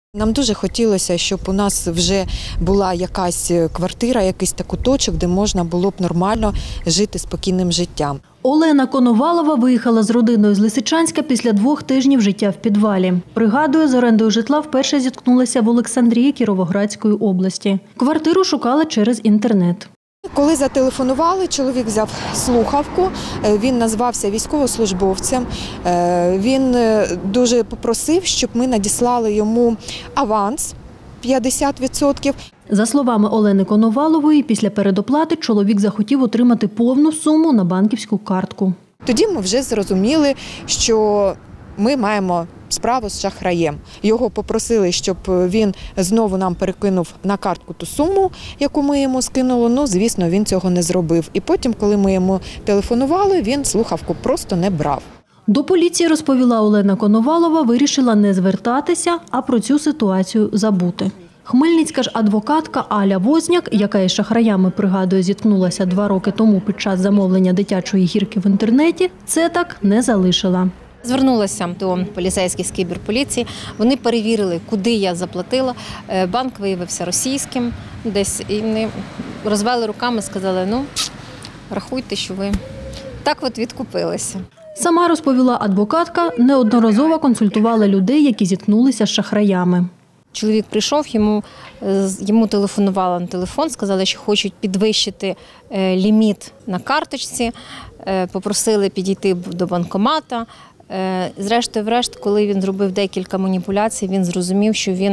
Нам дуже хотілося, щоб у нас вже була якась квартира, якийсь куточок, де можна було б нормально жити спокійним життям. Олена Коновалова виїхала з родиною з Лисичанська після 2 тижнів життя в підвалі. Пригадує, з орендою житла вперше зіткнулася в Олександрії Кіровоградської області. Квартиру шукала через інтернет. Коли зателефонували, чоловік взяв слухавку, він назвався військовослужбовцем. Він дуже попросив, щоб ми надіслали йому аванс 50%. За словами Олени Коновалової, після передоплати чоловік захотів отримати повну суму на банківську картку. Тоді ми вже зрозуміли, що ми маємо справу з шахраєм. Його попросили, щоб він знову нам перекинув на картку ту суму, яку ми йому скинули. Звісно, він цього не зробив. І потім, коли ми йому телефонували, він слухавку просто не брав. До поліції, розповіла Олена Коновалова, вирішила не звертатися, а про цю ситуацію забути. Хмельницька ж адвокатка Аля Возняк, яка із шахраями, пригадує, зіткнулася 2 роки тому під час замовлення дитячої гірки в інтернеті, це так не залишила. Звернулася до поліцейських з кіберполіції, вони перевірили, куди я заплатила. Банк виявився російським десь, і вони розвели руками, сказали, рахуйте, що ви так от відкупилися. Сама, розповіла адвокатка, неодноразово консультувала людей, які зіткнулися з шахраями. Чоловік прийшов, йому телефонували на телефон, сказали, що хочуть підвищити ліміт на карточці, попросили підійти до банкомата. Зрештою-врешт, коли він зробив декілька маніпуляцій, він зрозумів, що він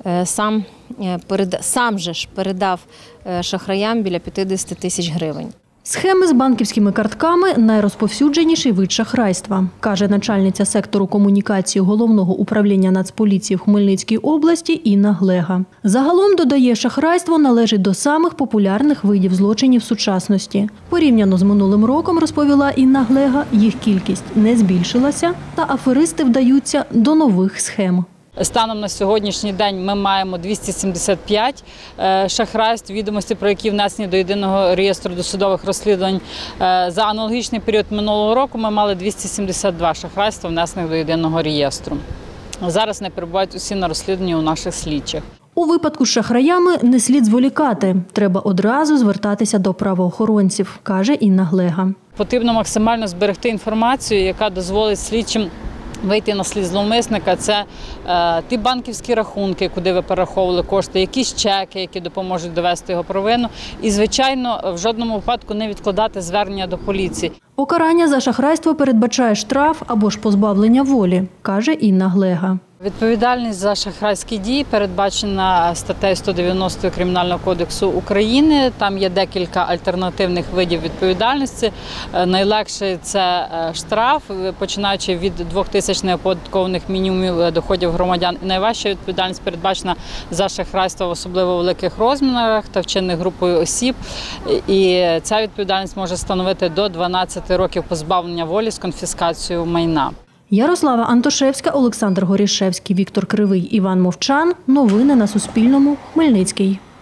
сам же передав шахраям біля 50 тисяч гривень. Схеми з банківськими картками – найрозповсюдженіший вид шахрайства, каже начальниця сектору комунікації Головного управління Нацполіції в Хмельницькій області Інна Глега. Загалом, додає, шахрайство належить до самих популярних видів злочинів сучасності. Порівняно з минулим роком, розповіла Інна Глега, їх кількість не збільшилася, та аферисти вдаються до нових схем. Станом на сьогоднішній день ми маємо 275 шахрайств, відомості про які внесені до єдиного реєстру досудових розслідувань. За аналогічний період минулого року ми мали 272 шахрайства, внесених до єдиного реєстру. Зараз не перебувають усі на розслідуванні у наших слідчих. У випадку з шахраями не слід зволікати. Треба одразу звертатися до правоохоронців, каже Інна Глега. Потрібно максимально зберегти інформацію, яка дозволить слідчим вийти на слід зловмисника. Це ті банківські рахунки, куди ви перераховували кошти, якісь чеки, які допоможуть довести його провину. І, звичайно, в жодному випадку не відкладати звернення до поліції. Покарання за шахрайство передбачає штраф або ж позбавлення волі, каже Інна Глега. Відповідальність за шахрайські дії передбачена статтею 190 Кримінального кодексу України. Там є декілька альтернативних видів відповідальності. Найлегший – це штраф, починаючи від 2000 неоподаткованих мінімумів доходів громадян. І найважча відповідальність передбачена за шахрайство в особливо великих розмірах та вчинених групою осіб. І ця відповідальність може становити до 12 років позбавлення волі з конфіскацією майна. Ярослава Антошевська, Олександр Горішевський, Віктор Кривий, Іван Мовчан. Новини на Суспільному. Хмельницький.